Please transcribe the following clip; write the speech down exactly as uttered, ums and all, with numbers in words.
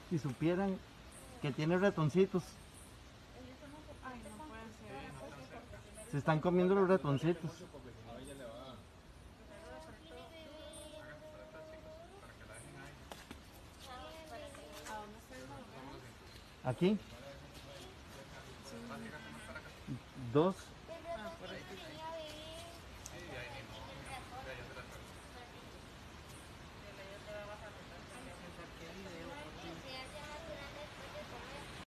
Si supieran que tiene ratoncitos. Ay, no puede ser. Se están comiendo los ratoncitos. ¿A dónde está el malo? Aquí. Sí. Dos.